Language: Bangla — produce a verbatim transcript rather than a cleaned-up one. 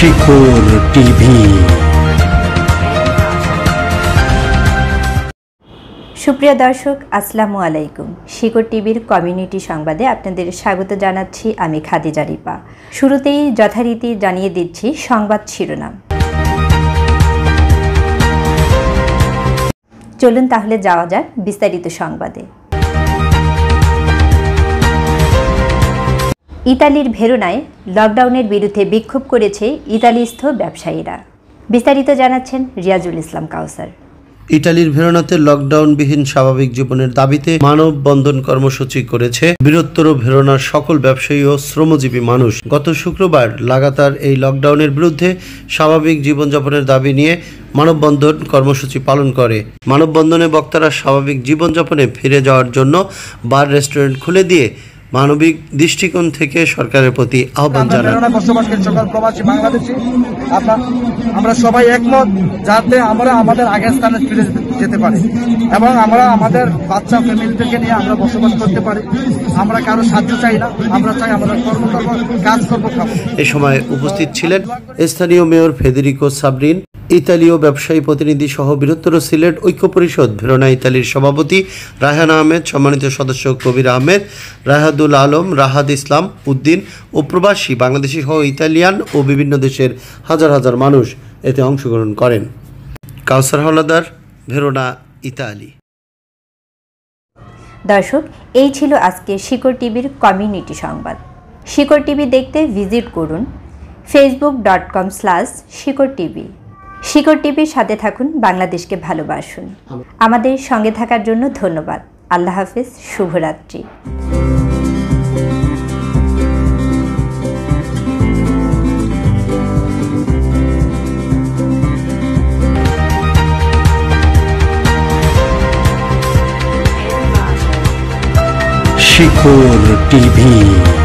শিকড় টিভি। সুপ্রিয় দর্শক, আসসালামু আলাইকুম। শিকড় টিভির কমিউনিটি সংবাদে আপনাদের স্বাগত জানাচ্ছি আমি খাদিজা রিপা। শুরুতেই যথারীতি জানিয়ে দিচ্ছি সংবাদ শিরোনাম। চলুন তাহলে যাওয়া যাক বিস্তারিত সংবাদে। ইতালির ভেরোনায় লকডাউনের বিরুদ্ধে বিক্ষোভ করেছে ইতালিস্থ ব্যবসায়ীরা। বিস্তারিত জানাচ্ছেন রিয়াজুল ইসলাম কাউসার। ইটালির ভেরোনাতে লকডাউনবিহীন স্বাভাবিক জীবনের দাবিতে মানববন্ধন কর্মসূচি করেছে বৃহত্তর ভেরোনার সকল ব্যবসায়ী ও শ্রমজীবী মানুষ। গত শুক্রবার লাগাতার এই লকডাউনের বিরুদ্ধে স্বাভাবিক জীবনযাপনের দাবি নিয়ে মানববন্ধন কর্মসূচি পালন করে। মানববন্ধনে বক্তারা স্বাভাবিক জীবনযাপনে ফিরে যাওয়ার জন্য বার রেস্টুরেন্ট খুলে দিয়ে মানবিক দৃষ্টিকোণ থেকে সরকারের প্রতি আহ্বান জানান। বসবাসকারী সকল প্রবাসী বাংলাদেশি আমরা সবাই একমত যাতে আমরা আমাদের আগের স্থানে ফিরে যেতে পারি এবং আমরা আমাদের বাচ্চা ফ্যামিলিদেরকে নিয়ে আমরা বসবাস করতে পারি। আমরা কারো সাহায্য চাই না, আমরা চাই আমরা কর্ম করব, কাজ করবো, খাবো। এ সময় উপস্থিত ছিলেন স্থানীয় মেয়র ফেদেরিকো সাবরিন, ইতালীয় ব্যবসায়ী প্রতিনিধি সহ বৃহত্তর সিলেট ঐক্য পরিষদ ভেরোনা ইতালির সভাপতি রায়হান আহমেদ, সম্মানিত সদস্য কবির আহমেদ, রাহাদুল আলম, রাহাদ ইসলাম উদ্দিন ও প্রবাসী বাংলাদেশি সহ ইতালিয়ান ও বিভিন্ন দেশের হাজার হাজার মানুষ এতে অংশগ্রহণ করেন। Kawsar Howlader, Verona, Italy. দর্শক, এই ছিল আজকে শিকড় টিভির কমিউনিটি সংবাদ। শিকড় টিভি দেখতে ভিজিট করুন Facebook dot com slash Shikor TV. শিকড় টিভির সাথে থাকুন, বাংলাদেশকে ভালোবাসুন। আমাদের সঙ্গে থাকার জন্য ধন্যবাদ। আল্লাহ হাফেজ, শুভরাত্রি। শিকড় টিভি।